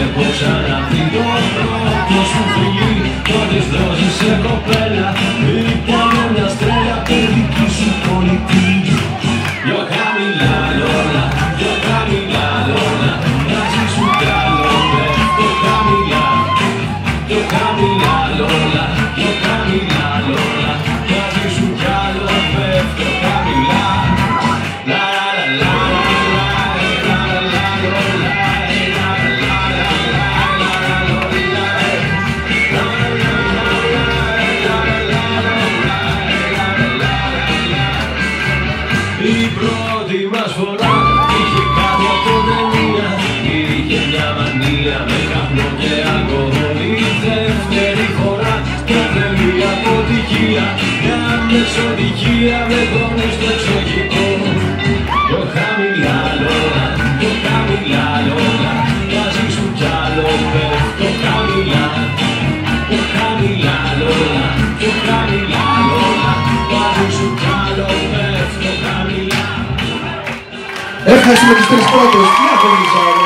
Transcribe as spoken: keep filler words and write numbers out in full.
έχω ξαναδεί το πρώτο σου φιλί. Το της δώσεις σε κοπέλα ήταν μια στρέλα παιδική σου πολιτή. Πιο χαμηλά λόλα, πιο χαμηλά λόλα, μαζί σου κι άλλο πέφτω χαμηλά. Πιο χαμηλά λόλα, πιο χαμηλά λόλα, μαζί σου κι άλλο πέφτω χαμηλά. Λα λα λα λα λα λα λα η πρώτη μας φορά είχε κάνει από ταινία. Είχε μια μανία με καπνό και αλκοόλ. Η δεύτερη φορά τραβελή αποτυχία. Μια μεσοδικία με πόνο στο εξοχικό. Πιο χαμηλά λόλα, πιο χαμηλά λόλα, μαζί σου κι άλλο πέφτω χαμηλά. Πιο χαμηλά λόλα, πιο χαμηλά λόλα, μαζί σου κι άλλο πέφτω χαμηλά. Ευχαριστούμε τους τρεις πρώτους. Τι ακόμη